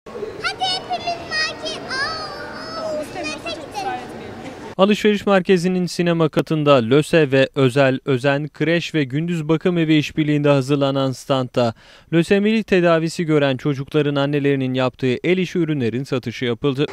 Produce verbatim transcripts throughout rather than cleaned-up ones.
Hadi hepimiz market. Aa, gidelim. Alışveriş merkezinin sinema katında LÖSE ve Özel, Özen, Kreş ve Gündüz Bakım Evi işbirliğinde hazırlanan standta lösemili tedavisi gören çocukların annelerinin yaptığı el işi ürünlerin satışı yapıldı.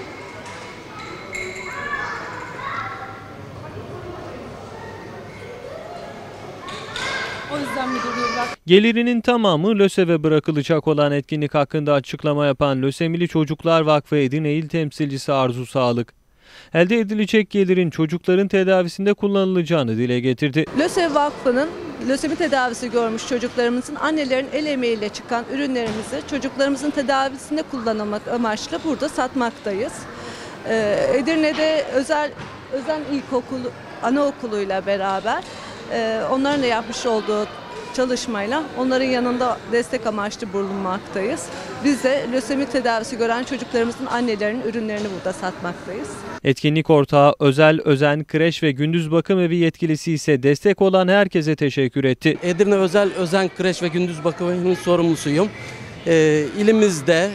O yüzden mi duruyorlar? Gelirinin tamamı LÖSEV'e bırakılacak olan etkinlik hakkında açıklama yapan Lösemili Çocuklar Vakfı Edirne İl Temsilcisi Arzu Sağlık, elde edilecek gelirin çocukların tedavisinde kullanılacağını dile getirdi. LÖSEV Vakfı'nın lösemi tedavisi görmüş çocuklarımızın annelerin el emeğiyle çıkan ürünlerimizi çocuklarımızın tedavisinde kullanılmak amaçlı burada satmaktayız. Ee, Edirne'de özel özel ilkokulu, anaokuluyla beraber e, onların da yapmış olduğu çalışmayla onların yanında destek amaçlı bulunmaktayız. Biz de lösemi tedavisi gören çocuklarımızın annelerinin ürünlerini burada satmaktayız. Etkinlik ortağı Özel, Özen, Kreş ve Gündüz Bakım Evi yetkilisi ise destek olan herkese teşekkür etti. Edirne Özel, Özen, Kreş ve Gündüz Bakım Evi'nin sorumlusuyum. Ee, ilimizde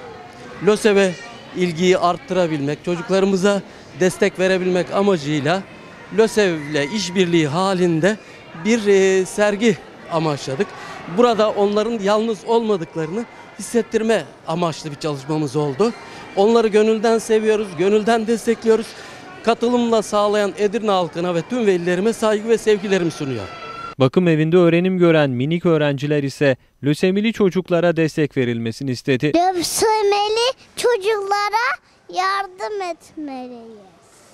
LÖSEV'e ilgiyi arttırabilmek, çocuklarımıza destek verebilmek amacıyla LÖSEV'le işbirliği halinde bir e, sergi amaçladık. Burada onların yalnız olmadıklarını hissettirme amaçlı bir çalışmamız oldu. Onları gönülden seviyoruz, gönülden destekliyoruz. Katılımla sağlayan Edirne halkına ve tüm velilerime saygı ve sevgilerimi sunuyor. Bakım evinde öğrenim gören minik öğrenciler ise lösemili çocuklara destek verilmesini istedi. Lösemili çocuklara yardım etmeliyiz.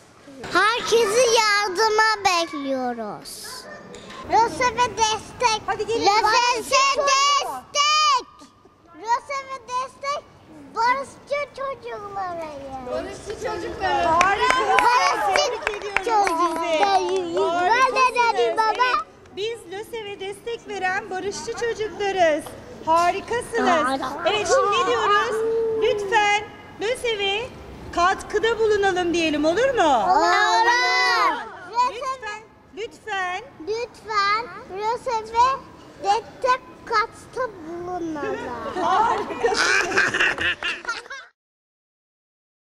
Herkesi yardıma bekliyoruz. LÖSEV'e destek. Hadi gelin. LÖSEV'e destek. LÖSEV'e destek. Barışçı çocuklara. Barışçı çocuklar. Harika. Barışçı çocuklara. Ben de dedim baba. Biz LÖSEV'e destek veren barışçı çocuklarız. Harikasınız. Evet, şimdi ne diyoruz? Lütfen LÖSEV'e katkıda bulunalım diyelim, olur mu? Olur. Lütfen, lütfen. Lütfen LÖSEV'e destek katkıda bulunalım. Harika.